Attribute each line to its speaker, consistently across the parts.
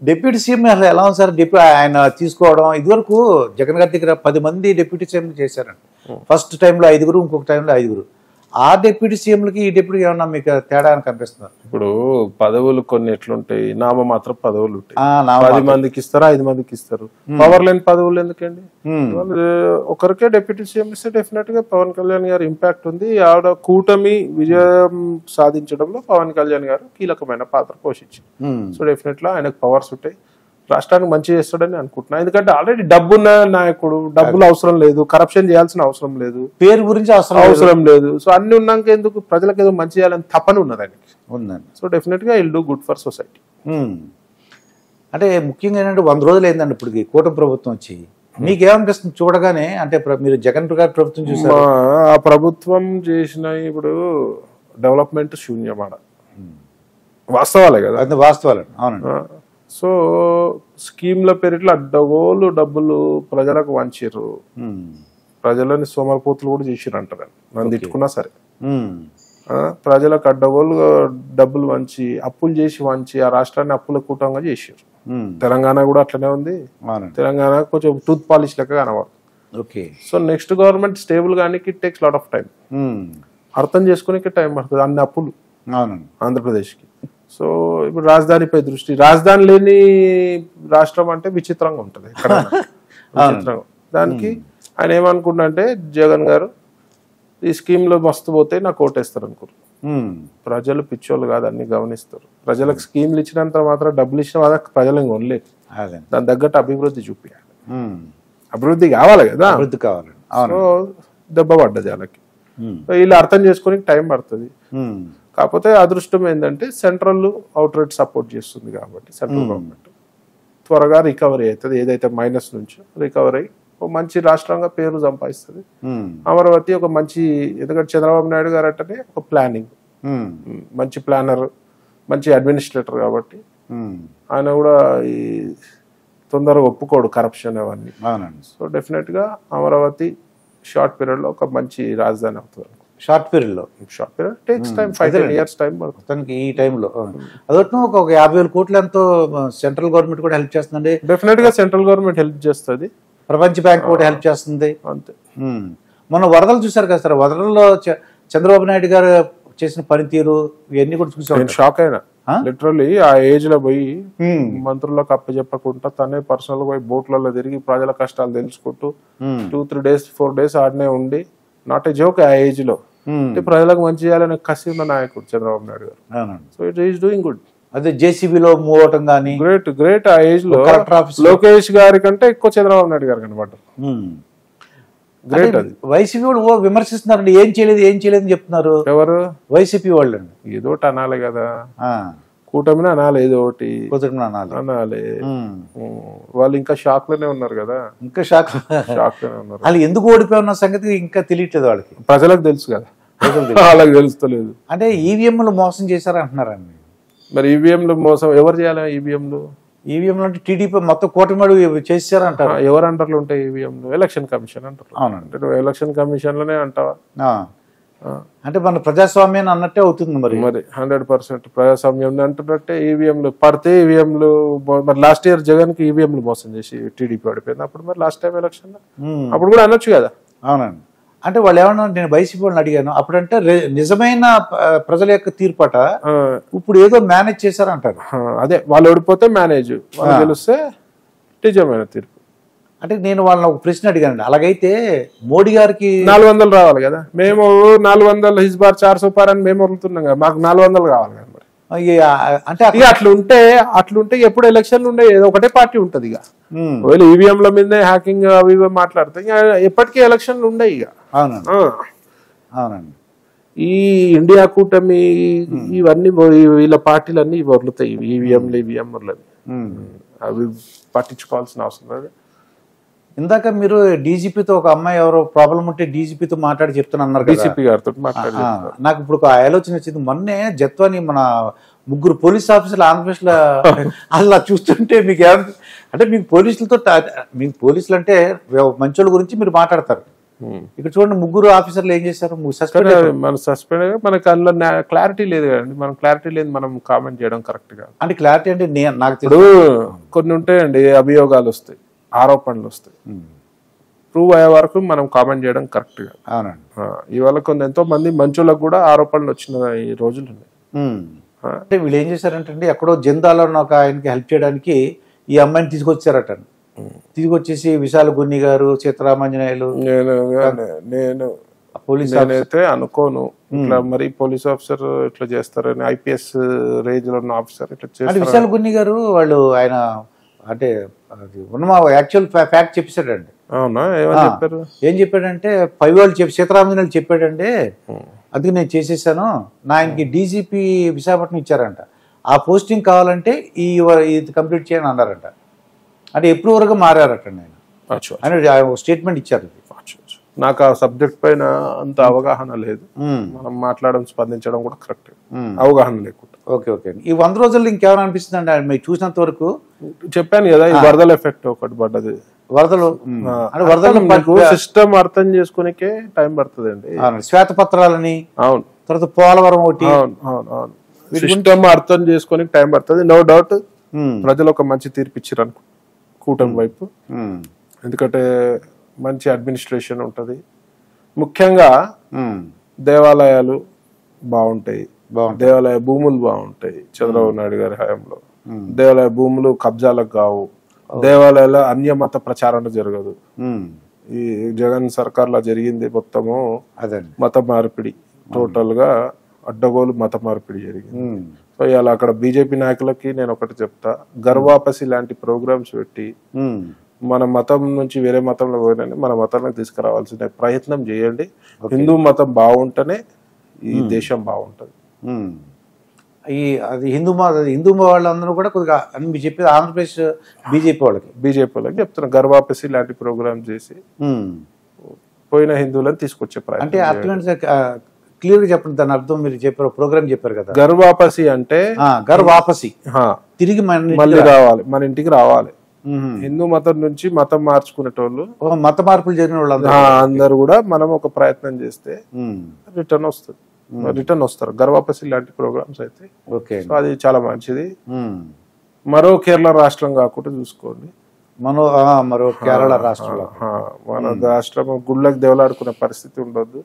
Speaker 1: Deputy CM అసలు ఎలా ఉంది సార్? ఆయన తీసుకోవడం ఇదివరకు జగన్ గారి దగ్గర 10 మంది డిప్యూటీ సీఎం చేశారండి. ఫస్ట్ టైంలో 5, ఇంకొక టైంలో 5. ఆ డిప్యూటీ సీఎంలకి ఈ డిప్యూటీ ఏమన్నా మీకు తేడా అని కనిపిస్తున్నారు?
Speaker 2: ఇప్పుడు పదవులు కొన్ని ఎట్లుంటాయి, నామమాత్రం పదవులు ఉంటాయి. 10 మందికి ఇస్తారు, 5 మందికి ఇస్తారు. పవర్ లేని పదవులు ఎందుకండి? ఒకరికే డిప్యూటీ సీఎం ఇస్తే డెఫినెట్ గా పవన్ కళ్యాణ్ గారు ఇంపాక్ట్ ఉంది. ఆవిడ కూటమి విజయం సాధించడంలో పవన్ కళ్యాణ్ గారు కీలకమైన పాత్ర పోషించారు. సో డెఫినెట్ గా ఆయనకు పవర్స్ ఉంటాయి. రాష్ట్రానికి మంచి చేస్తాడని అనుకుంటున్నా. ఎందుకంటే ఆల్రెడీ డబ్బున్న నాయకుడు, డబ్బులు అవసరం లేదు, కరప్షన్ చేయాల్సిన అవసరం లేదు,
Speaker 1: పేరు గురించి
Speaker 2: అవసరం లేదు. సో అన్ని ఉన్నాక ఎందుకు ప్రజలకు ఏదో మంచి చేయాలని తపన ఉన్నది ఆయనకి. సో డెఫినెట్ గా will do good for society.
Speaker 1: అంటే ముఖ్యంగా ఏంటంటే 100 రోజులు అయిందండి ఇప్పుడు కూటమి ప్రభుత్వం వచ్చి. మీకేమనిపిస్తుంది చూడగానే? అంటే మీరు జగన్ గారి ప్రభుత్వం చూసారు,
Speaker 2: ఆ ప్రభుత్వం చేసిన ఇప్పుడు డెవలప్మెంట్ శూన్యమాడ వాస్తవాలే కదా,
Speaker 1: అది వాస్తవాలండి. అవునండి.
Speaker 2: సో స్కీమ్ల పేరిట్లో అడ్డగోలు డబ్బులు ప్రజలకు వంచారు. ప్రజలని సోమరపోతులు కూడా చేసిరు అంటారు. నన్ను తిట్టుకున్నా సరే, ప్రజలకు అడ్డగోలు డబ్బులు వంచి, అప్పులు చేసి వంచి ఆ రాష్ట్రాన్ని అప్పుల కూటంగా చేసారు. తెలంగాణ కూడా అట్లనే ఉంది. తెలంగాణ కొంచెం టూత్ పాలిష్ లెక్క కనబడుతుంది. సో నెక్స్ట్ గవర్నమెంట్ స్టేబుల్ కానీ it takes lot of time. అర్థం చేసుకునే టైం పడుతుంది అన్ని అప్పులు ఆంధ్రప్రదేశ్కి. సో ఇప్పుడు రాజధానిపై దృష్టి, రాజధాని లేని రాష్ట్రం అంటే విచిత్రంగా ఉంటుంది. విచిత్రంగా దానికి ఆయన ఏమనుకున్నా అంటే, జగన్ గారు ఈ స్కీమ్ లో మస్తు పోతే నాకు ఓటేస్తారు అనుకోరు. ప్రజలు పిచ్చోళ్ళు కాదు, అన్ని గమనిస్తారు. ప్రజలకు స్కీమ్లు ఇచ్చినంత మాత్రం డబ్బులు ఇచ్చిన వాళ్ళకి ప్రజలు కొనలేదు. దాని తగ్గట్టు అభివృద్ధి చూపించాలి. అభివృద్ధి కావాలి కదా,
Speaker 1: అభివృద్ధి కావాలి.
Speaker 2: సో దెబ్బ పడ్డది వాళ్ళకి. వీళ్ళు అర్థం చేసుకుని టైం పడుతుంది. కాకపోతే అదృష్టం ఏంటంటే సెంట్రల్ అవుట్ రైట్ సపోర్ట్ చేస్తుంది కాబట్టి సెంట్రల్ గవర్నమెంట్ త్వరగా రికవరీ అవుతుంది. ఏదైతే మైనస్ నుంచి రికవరీ అయ్యి ఒక మంచి రాష్ట్రంగా పేరు సంపాదిస్తుంది. అమరావతి ఒక మంచి, ఎందుకంటే చంద్రబాబు నాయుడు గారు అంటే ఒక ప్లానింగ్, మంచి ప్లానర్, మంచి అడ్మినిస్ట్రేటర్ కాబట్టి ఆయన కూడా ఈ తొందరగా ఒప్పుకోడు కరప్షన్ అవన్నీ. సో డెఫినెట్ గా అమరావతి షార్ట్ పీరియడ్ లో ఒక మంచి రాజధాని అవుతుంది.
Speaker 1: Short period
Speaker 2: takes time, 5 years time
Speaker 1: పడుతుంది. ఈ టైంలో అదొట్టు ఒక 50,000 కోట్లు ఎంతో సెంట్రల్ గవర్నమెంట్ కూడా హెల్ప్ చేస్తుందండి.
Speaker 2: డెఫినెట్ గా సెంట్రల్ గవర్నమెంట్ హెల్ప్ చేస్తుంది,
Speaker 1: ప్రపంచ బ్యాంక్ కూడా హెల్ప్ చేస్తుంది.
Speaker 2: అంతే.
Speaker 1: మొన్న వరదలు చూసారు కదా సార్, వరదల్లో చంద్రబాబు నాయుడు గారు చేసిన పనితీరు ఇవన్నీ కూడా చూసాను.
Speaker 2: షాక్ అయినా లిటరల్లీ. ఆ ఏజ్ లో పోయి మంత్రులకు అప్పచెప్పకుండా తనే పర్సనల్ పోయి బోట్లలో తిరిగి ప్రజల కష్టాలు తెలుసుకుంటూ 2-3 days 4 days ఆడనే ఉండి, నాట్ ఏ జోక్ ఆ ఏజ్ లో ప్రజలకు మంచి చేయాలనే కసి ఉన్న నాయకుడు Chandrababu Naidu garu. So it is doing good.
Speaker 1: అదే జేసీబీలో మూవ్ అవటం కానీ
Speaker 2: గ్రేట్. ఆ ఏజ్ లో లోకేష్ గారి కంటే ఎక్కువ చంద్రబాబు నాయుడు గారు కనబడ్డారు. గ్రేట్. అది
Speaker 1: వైసీపీ వాళ్ళు విమర్శిస్తున్నారండి, ఏం చేయలేదు అని చెప్తున్నారు.
Speaker 2: ఎవరు?
Speaker 1: వైసీపీ వాళ్ళు అండి.
Speaker 2: ఏదో ఒకటి అనాలి కదా, కూటమిని అనాలి, ఏదో ఒకటి అనాలి. వాళ్ళు ఇంకా షాక్ లోనే ఉన్నారు కదా,
Speaker 1: ఇంకా షాక్
Speaker 2: లోనే ఉన్నారు.
Speaker 1: వాళ్ళు ఎందుకు ఓడిపోయిన సంగతి ఇంకా తెలియట్లేదు వాళ్ళకి.
Speaker 2: ప్రజలకు తెలుసు కదా, వాళ్ళకి తెలుస్తలేదు.
Speaker 1: అంటే ఈవీఎంలు మోసం చేశారంటున్నారండి.
Speaker 2: మరి ఈవీఎంలు మోసం ఎవరు చేయాలి?
Speaker 1: ఈవీఎంలు అంటే టీడీపీ మొత్తం కూటమి చేశారంటారు.
Speaker 2: ఎవరు అంటారు ఉంటాయి ఈవీఎంలు? ఎలక్షన్ కమిషన్ అంటారు.
Speaker 1: అవునండి.
Speaker 2: ఎలక్షన్ కమిషన్ లోనే అంటావా?
Speaker 1: అంటే మన ప్రజాస్వామ్యాన్ని అన్నట్టే అవుతుంది. మరి
Speaker 2: 100% ప్రజాస్వామ్యం అంటున్నట్టే. ఈవీఎంలు పడితే ఈవీఎంలు, మరి లాస్ట్ ఇయర్ జగన్ కి ఈవీఎంలు మోసం చేసి టీడీపీ పడిపోయింది. అప్పుడు మరి లాస్ట్ టైం ఎలక్షన్ అప్పుడు కూడా అనొచ్చు కదా.
Speaker 1: అవునండి. అంటే వాళ్ళు ఏమన్నా, నేను వైసీపీ వాళ్ళని అడిగాను అప్పుడంటే నిజమైన ప్రజల యొక్క తీర్పట ఇప్పుడు ఏదో మేనేజ్ చేశారంటారు.
Speaker 2: అదే వాళ్ళు ఓడిపోతే మేనేజ్, వాళ్ళు గెలిస్తే నిజమైన తీర్పు.
Speaker 1: అంటే నేను వాళ్ళని ఒక ప్రశ్న అడిగానండి, అలాగైతే మోడీ గారికి
Speaker 2: 400 రావాలి కదా, మేము 400 హిస్ బార్ 400 పార్ అని మేము వదులుతున్నాం కదా, మాకు 400 కావాలి కదా. మరి
Speaker 1: అంటే
Speaker 2: అట్లుంటే ఎప్పుడు ఎలక్షన్లు ఉండే ఏదో ఒకటే పార్టీ ఉంటది. ఇక ఒకవేళ ఈవీఎంల మీదే హ్యాకింగ్ అవి ఇవి మాట్లాడితే ఎప్పటికీ ఎలక్షన్లు ఉండే. ఇక
Speaker 1: అవునండి.
Speaker 2: ఈ ఇండియా కూటమి ఇవన్నీ వీళ్ళ పార్టీలన్నీ వదులుతాయి ఈవీఎంలు అవి పట్టించుకోవాల్సిన అవసరం లేదు.
Speaker 1: ఇందాక మీరు డీజీపీతో ఒక అమ్మాయి ఎవరో ప్రాబ్లం ఉంటే డీజీపీతో మాట్లాడి చెప్తున్నారు.
Speaker 2: డీజీపీ గారితో
Speaker 1: నాకు ఇప్పుడు ఒక ఆలోచన వచ్చింది. మొన్నే జత్వాని మన 3 పోలీస్ ఆఫీసర్లు ఆంధ్రప్రదేశ్ లో అలా చూస్తుంటే మీకు ఏమన్నా, అంటే మీకు పోలీసులతో, మీకు పోలీసులు అంటే మంచోళ్ళ గురించి మీరు మాట్లాడతారు, ఇక్కడ చూడండి ముగ్గురు ఆఫీసర్లు ఏం చేశారు, సస్పెండ్.
Speaker 2: మన సస్పెండ్ మనకి అందులో క్లారిటీ లేదు కదండి, మనం క్లారిటీ లేదు, మనం కామెంట్ చేయడం కరెక్ట్ గా.
Speaker 1: అంటే క్లారిటీ అంటే నాకు
Speaker 2: ఇప్పుడు కొన్ని ఉంటాయండి, అభియోగాలు వస్తాయి, ఆరోపణలు వస్తాయి, ప్రూవ్ అయ్యే వరకు మనం కామెంట్ చేయడం కరెక్ట్ గా.
Speaker 1: అవునండి.
Speaker 2: ఇవాళ ఎంతో మంది మంచులకు కూడా ఆరోపణలు వచ్చిన ఈ రోజులు ఉన్నాయి.
Speaker 1: అంటే వీళ్ళు ఏం చేశారంటే ఎక్కడో జిందాలో ఒక ఆయనకి హెల్ప్ చేయడానికి ఈ అమ్మాయిని తీసుకొచ్చారట. తీసుకొచ్చేసి విశాల్ గున్ని గారు, సీతారామాంజనేయులు,
Speaker 2: నేను
Speaker 1: పోలీస్
Speaker 2: అయితే అనుకోను ఇట్లా మరి పోలీస్ ఆఫీసర్ ఇట్లా చేస్తారని, ఐపీఎస్ రేంజ్ లో ఉన్న ఆఫీసర్ ఇట్లా చేస్తారు.
Speaker 1: విశాల్ గున్ని గారు వాళ్ళు ఆయన అంటే ఉన్న యాక్చువల్ ఫ్యాక్ట్ చెప్పేశాడండి.
Speaker 2: అవునా, ఏమని చెప్పారు?
Speaker 1: ఏం చెప్పాడంటే 5 వాళ్ళు సీతారామజనేయులు చెప్పాడంటే అందుకే నేను చేసేసాను, నా ఆయనకి డీజీపీ విశాఖపట్నం ఇచ్చారంట, ఆ పోస్టింగ్ కావాలంటే ఇది కంప్లీట్ చేయని అన్నారంట. అంటే ఎప్పుడు వరకు మారారట ఆయన స్టేట్మెంట్ ఇచ్చారు.
Speaker 2: నాకు ఆ సబ్జెక్ట్ పైన అంత అవగాహన లేదు, మనం మాట్లాడడం స్పందించడం కూడా కరెక్ట్, అవగాహన లేకుండా.
Speaker 1: Okay okay. ఈ 100 రోజుల్లో ఇంకేమైనా అనిపిస్తుంది అండి మీరు చూసినంత వరకు?
Speaker 2: చెప్పాను కదా, ఈ వరదల ఎఫెక్ట్ ఒకటి పడ్డది.
Speaker 1: వరదలు
Speaker 2: సిస్టమ్ అర్థం చేసుకునేకే టైం పడుతుంది అండి.
Speaker 1: శ్వేతపత్రాలని,
Speaker 2: అవును,
Speaker 1: తర్వాత పోలవరం ఒకటి,
Speaker 2: అవును, సిస్టమ్ అర్థం చేసుకునే టైం పడుతుంది. నో డౌట్ ప్రజలు ఒక మంచి తీర్పు ఇచ్చారు అనుకో కూటమి వైపు, ఎందుకంటే మంచి అడ్మినిస్ట్రేషన్ ఉంటది. ముఖ్యంగా దేవాలయాలు బాగుంటాయి, దేవాలయ భూములు బాగుంటాయి. చంద్రబాబు నాయుడు గారి హయాంలో దేవాలయ భూములు కబ్జాలకు కావు, దేవాలయాల అన్యమత ప్రచారణ జరగదు. ఈ జగన్ సర్కార్ లో జరిగింది మొత్తము
Speaker 1: అదే
Speaker 2: మత మార్పిడి, టోటల్ గా అడ్డగోలు మత మార్పిడి జరిగింది. సో ఇలా అక్కడ బీజేపీ నాయకులకి నేను ఒకటి చెప్తా, గర్వాపసి లాంటి ప్రోగ్రామ్స్ పెట్టి మన మతం నుంచి వేరే మతంలో పోయినా మన మతానికి తీసుకురావాల్సిన ప్రయత్నం చేయండి. హిందూ మతం బాగుంటేనే ఈ దేశం బాగుంటది.
Speaker 1: అది హిందూ వాళ్ళందరూ కూడా కొద్దిగా అని మీరు చెప్పేది ఆంధ్రప్రదేశ్ బీజేపీ వాళ్ళకి
Speaker 2: చెప్తున్నా, గర్వాపసి లాంటి ప్రోగ్రామ్ చేసి పోయిన హిందువులను తీసుకొచ్చే ప్రయత్నం.
Speaker 1: అంటే అర్థమైంది, క్లియర్ గా చెప్పండి దాని అర్థం. మీరు చెప్పారు ప్రోగ్రామ్ చెప్పారు కదా,
Speaker 2: గర్వాపసి అంటే
Speaker 1: గర్వాపసి తిరిగి
Speaker 2: మళ్ళీ రావాలి, మన ఇంటికి రావాలి. హిందూ మతం నుంచి మతం మార్చుకునేటోళ్ళు,
Speaker 1: మత మార్పులు జరిగిన వాళ్ళు
Speaker 2: అందరూ కూడా మనం ఒక ప్రయత్నం చేస్తే రిటర్న్ వస్తారు. గర్వాపసి లాంటి ప్రోగ్రామ్స్ అయితే అది చాలా మంచిది. మరో కేరళ రాష్ట్రం కాకుండా చూసుకోండి,
Speaker 1: మరో కేరళ రాష్ట్రంలో
Speaker 2: మన రాష్ట్రం గుళ్ళకి దేవులాడుకునే పరిస్థితి ఉండొద్దు.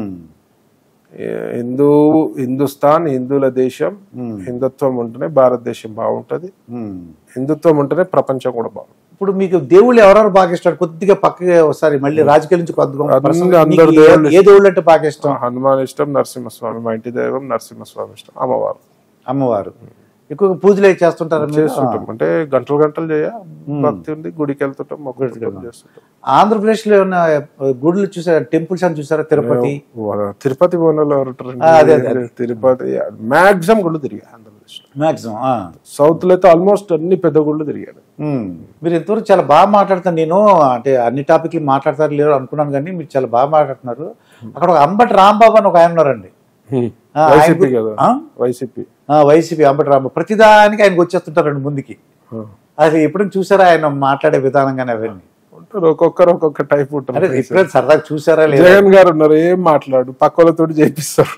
Speaker 2: హిందుస్థాన్ హిందువుల దేశం, హిందుత్వం ఉంటేనే భారతదేశం బాగుంటది, హిందుత్వం ఉంటేనే ప్రపంచం కూడా బాగుంటుంది.
Speaker 1: ఇప్పుడు మీకు దేవుళ్ళు ఎవరెవరు బాగా ఇష్టం? కొద్దిగా పక్కగా ఒకసారి మళ్ళీ రాజకీయాల నుంచి
Speaker 2: అందరు దేవుళ్ళు,
Speaker 1: ఏ దేవుళ్ళు అంటే బాగా ఇష్టం?
Speaker 2: హనుమాన్ ఇష్టం, నరసింహస్వామి మా ఇంటి దైవం నరసింహస్వామి ఇష్టం,
Speaker 1: అమ్మవారు ఎక్కువగా పూజలు చేస్తుంటారు?
Speaker 2: చేస్తుంటాం, అంటే గంటలు చేయ భక్తి ఉంది, గుడికి వెళ్తుంటాం, చేస్తుంటాం.
Speaker 1: ఆంధ్రప్రదేశ్ లో ఉన్న గుడులు చూసారా, టెంపుల్స్ అని చూసారా?
Speaker 2: తిరుపతి బోనలో తిరుపతి మాక్సిమం గుళ్ళు తిరిగా ఆంధ్రప్రదేశ్
Speaker 1: మాక్సిమం.
Speaker 2: సౌత్ లో అయితే ఆల్మోస్ట్ అన్ని పెద్ద గుళ్ళు తిరిగాను.
Speaker 1: మీరు ఇంతవరకు చాలా బాగా మాట్లాడుతాను. నేను అంటే అన్ని టాపిక్లు మాట్లాడతారు లేరు అనుకున్నాను, కానీ మీరు చాలా బాగా మాట్లాడుతున్నారు. అక్కడ ఒక అంబటి రాంబాబు అని ఒక ఆయన ఉన్నారండి, వైసీపీ అంబటి రాంబాబు. ప్రతిదానికి ఆయనకు వచ్చేస్తుంటారండి ముందుకి. అది ఎప్పుడైనా చూసారా ఆయన మాట్లాడే విధానం కానీ అవన్నీ?
Speaker 2: ఒక్కొక్కరు ఒక్కొక్క టైప్ ఉంటారు.
Speaker 1: ఎప్పుడైనా సరదాగా చూసారా?
Speaker 2: జగన్ గారు ఉన్నారు, ఏం మాట్లాడు పక్కలతో చేపిస్తారు.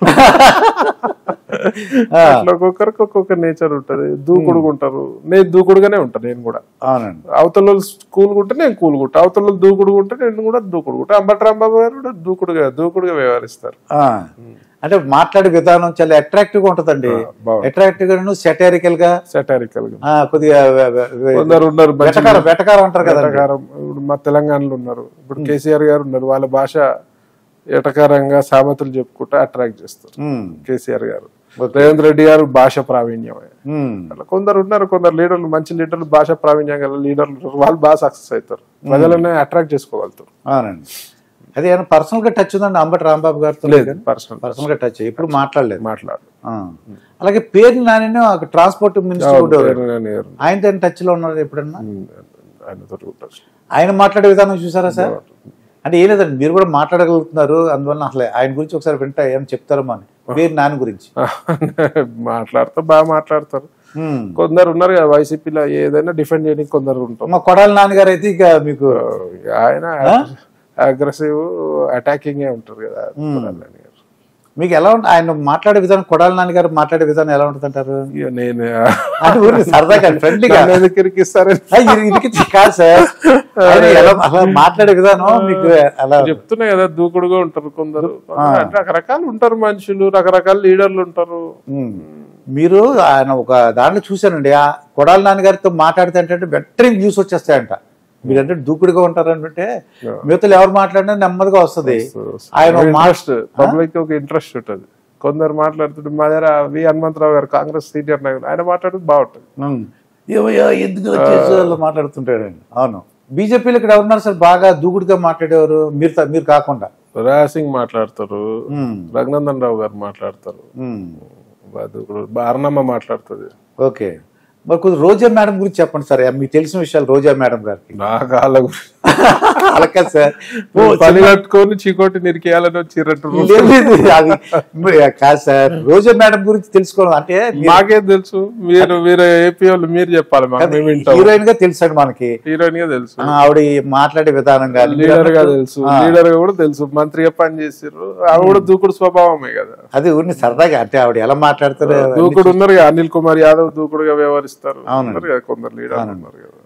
Speaker 2: ఒక్కొక్కరికి ఒక్కొక్క నేచర్ ఉంటది, దూకుడుగా ఉంటారు. నేను దూకుడుగానే ఉంటాను, నేను కూడా.
Speaker 1: అవునండి.
Speaker 2: అవతల కూలుగుంటే నేను కూలుగుంటా, అవతల దూకుడుగుంటే నేను కూడా దూకుడుగుంటా. అంబటి రాంబాబు గారు కూడా దూకుడుగా వ్యవహరిస్తారు.
Speaker 1: అంటే మాట్లాడే విధానం చాలా అట్రాక్టివ్ గా ఉంటదండి. అట్రాక్టివ్ గా, సెటారికల్ గా కొద్దిగా వెటకారం అంటారు కదా.
Speaker 2: ఇప్పుడు మా తెలంగాణలో ఉన్నారు, ఇప్పుడు కేసీఆర్ గారు ఉన్నారు, వాళ్ళ భాష ఎటకారంగా సామెతలు చెప్పుకుంటా అట్రాక్ట్ చేస్తారు కేసీఆర్ గారు. రేవంత్ రెడ్డి గారు భాష ప్రావీణ్యం. అలా కొందరు ఉన్నారు, కొందరు లీడర్లు, మంచి లీడర్లు, భాష ప్రావీణ్యం గల లీడర్లు, వాళ్ళు బాగా సక్సెస్ అవుతారు, ప్రజలనే అట్రాక్ట్ చేసుకోగలుగుతారు.
Speaker 1: అవునండి. అది ఏమైనా పర్సనల్ గా టచ్ ఉందండి అంబటి రాంబాబు గారితో? పర్సనల్ గా టచ్ ఎప్పుడు మాట్లాడలేదు. అలాగే పేరు నాని ట్రాన్స్పోర్ట్ మినిస్టర్, ఆయనతో టచ్ లో ఉన్నారు ఎప్పుడన్నా? ఆయన మాట్లాడే విధానం చూసారా సార్? అంటే ఏం లేదండి, మీరు కూడా మాట్లాడగలుగుతున్నారు, అందువల్ల అసలు ఆయన గురించి ఒకసారి వింటా ఏమని చెప్తారో అని. పేరు నాని గురించి
Speaker 2: మాట్లాడతారు, బాగా మాట్లాడతారు. కొందరు ఉన్నారు కదా వైసీపీలో ఏదైనా డిఫెండ్ చేయడానికి కొందరు ఉంటారు.
Speaker 1: మా కొడాలి నాన్నగారు అయితే ఇక మీకు
Speaker 2: ఆయన అగ్రెసివ్ అటాకింగ్ ఉంటారు కదా కొడాలి నాని గారు.
Speaker 1: మీకు ఎలా ఉంటుంది ఆయన మాట్లాడే విధానం, కొడాలి నాని గారు మాట్లాడే విధానం ఎలా ఉంటుంది అంటారు?
Speaker 2: ఇక నేను
Speaker 1: అంటే ఊరికి సరదాగా ఫ్రెండ్లీగా
Speaker 2: ఎందుకు ఇరికిస్తారని
Speaker 1: కాదు సార్, ఆయన ఎలా అలా మాట్లాడే విధానం మీకు అలా
Speaker 2: చెప్తున్నా కదా, దూకుడుగా ఉంటారు కొందరు, అంటే రకరకాలు ఉంటారు మనుషులు, రకరకాల లీడర్లు ఉంటారు.
Speaker 1: మీరు ఆయన ఒక దాంట్లో చూశానండి, ఆ కొడాలి నాని గారితో మాట్లాడితే అంటే వెంటనే వ్యూస్ వచ్చేస్తాయంట. మీరంటే దూకుడుగా ఉంటారంటే మిగతా ఎవరు మాట్లాడినా నెమ్మదిగా వస్తుంది. ఆయన
Speaker 2: పబ్లిక్ ఒక ఇంట్రెస్ట్ ఉంటుంది. కొందరు మాట్లాడుతుంటే మా దగ్గర వి హనుమంతరావు గారు కాంగ్రెస్ సీనియర్ నాయకుడు, ఆయన మాట్లాడుతూ బాగుంటుంది.
Speaker 1: ఏమయ్యా ఎందుకు వచ్చేసి మాట్లాడుతుంటాడండి. అవును, బీజేపీలో ఇక్కడ ఎవరున్నారు సార్ బాగా దూకుడుగా మాట్లాడేవారు మీరు కాకుండా?
Speaker 2: రాసింగ్ మాట్లాడతారు, రఘునందన్ రావు గారు మాట్లాడతారు, అరుణమ్మ మాట్లాడుతుంది.
Speaker 1: ఓకే, మరి కొద్దిగా రోజా మేడం గురించి చెప్పండి సార్, మీకు తెలిసిన విషయాలు రోజా మేడం గారికి.
Speaker 2: నాకు వాళ్ళ
Speaker 1: అలాగే సార్,
Speaker 2: పని కట్టుకొని చీకోటి నిరికేయాలని వచ్చిరట్టు
Speaker 1: కాదు సార్, రోజా మేడం గురించి తెలుసుకోవడం అంటే
Speaker 2: మాకేం తెలుసు, మీరు ఏపీ వాళ్ళు మీరు చెప్పాలి.
Speaker 1: హీరోయిన్ గా తెలుసు అండి మనకి,
Speaker 2: హీరోయిన్ గా తెలుసు,
Speaker 1: ఆవిడ మాట్లాడే విధానం కానీ
Speaker 2: లీడర్ గా తెలుసు, లీడర్ గా కూడా తెలుసు, మంత్రిగా పని చేసారు, ఆవిడ కూడా దూకుడు స్వభావమే కదా.
Speaker 1: అది ఊరిని సరదాగా అంటే ఆవిడ ఎలా మాట్లాడతారు,
Speaker 2: దూకుడు ఉన్నారు, అనిల్ కుమార్ యాదవ్ దూకుడుగా వ్యవహరిస్తారు, కొందరు లీడర్ ఉన్నారు కదా.